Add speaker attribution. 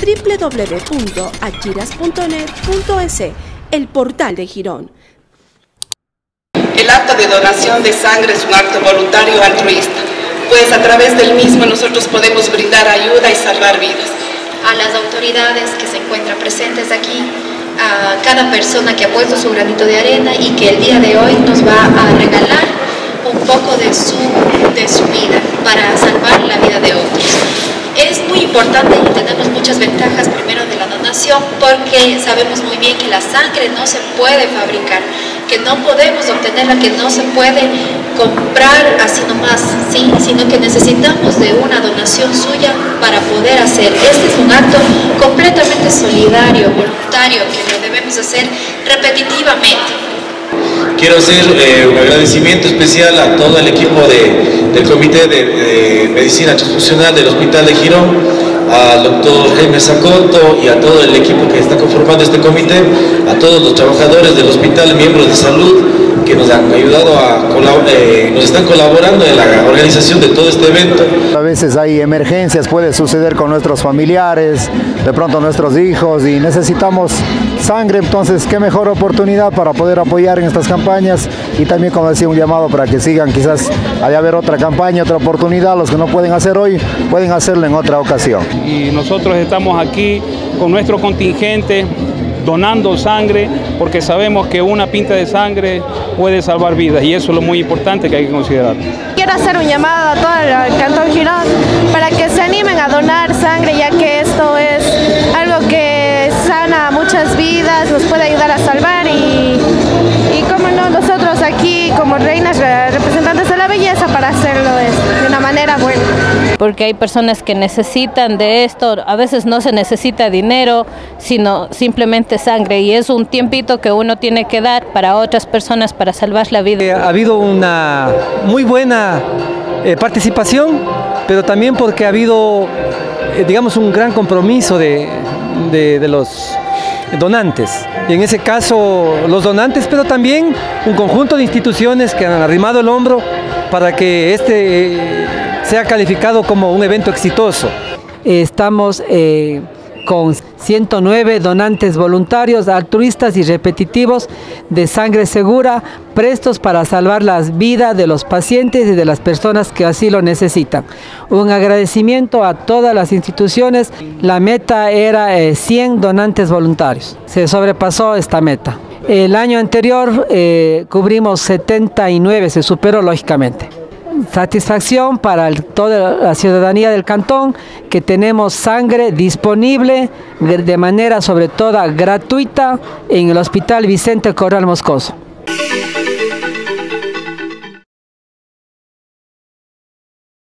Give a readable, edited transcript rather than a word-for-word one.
Speaker 1: www.achiras.net.es, el portal de Girón.
Speaker 2: El acto de donación de sangre es un acto voluntario altruista, pues a través del mismo nosotros podemos brindar ayuda y salvar vidas.
Speaker 3: A las autoridades que se encuentran presentes aquí, a cada persona que ha puesto su granito de arena y que el día de hoy nos va a regalar un poco de su vida para salvar la vida de otros. Es muy importante y tenemos muchas ventajas, primero de la donación, porque sabemos muy bien que la sangre no se puede fabricar, que no podemos obtenerla, que no se puede comprar así nomás, ¿sí? Sino que necesitamos de una donación suya para poder hacer. Este es un acto completamente solidario, voluntario, que lo debemos hacer repetitivamente.
Speaker 4: Quiero hacer un agradecimiento especial a todo el equipo del Comité de Medicina Transfusional del Hospital de Girón, al doctor Jaime Sacoto y a todo el equipo que está conformando este comité, a todos los trabajadores del hospital, miembros de salud, que nos han ayudado nos están colaborando en la organización de todo este evento.
Speaker 5: A veces hay emergencias, puede suceder con nuestros familiares, de pronto nuestros hijos, y necesitamos sangre, entonces qué mejor oportunidad para poder apoyar en estas campañas, y también, como decía, un llamado para que sigan, quizás haya haber otra campaña, otra oportunidad, los que no pueden hacer hoy, pueden hacerlo en otra ocasión.
Speaker 6: Y nosotros estamos aquí con nuestro contingente, donando sangre, porque sabemos que una pinta de sangre puede salvar vidas, y eso es lo muy importante que hay que considerar.
Speaker 7: Quiero hacer un llamado a todo el Cantón Girón para que se animen a donar sangre, ya que esto es algo que sana muchas vidas, nos puede ayudar a salvar, y como no, nosotros aquí como reinas representantes de la belleza, para hacerlo de una manera buena.
Speaker 8: Porque hay personas que necesitan de esto, a veces no se necesita dinero, sino simplemente sangre, y es un tiempito que uno tiene que dar para otras personas para salvar la vida.
Speaker 9: Ha habido una muy buena participación, pero también porque ha habido, digamos, un gran compromiso de los donantes, y en ese caso los donantes, pero también un conjunto de instituciones que han arrimado el hombro para que este sea calificado como un evento exitoso.
Speaker 10: Estamos con 109 donantes voluntarios, altruistas y repetitivos de sangre segura, prestos para salvar las vidas de los pacientes y de las personas que así lo necesitan. Un agradecimiento a todas las instituciones. La meta era 100 donantes voluntarios. Se sobrepasó esta meta. El año anterior cubrimos 79, se superó lógicamente. Satisfacción para toda la ciudadanía del cantón, que tenemos sangre disponible de manera sobre todo gratuita en el Hospital Vicente Corral Moscoso.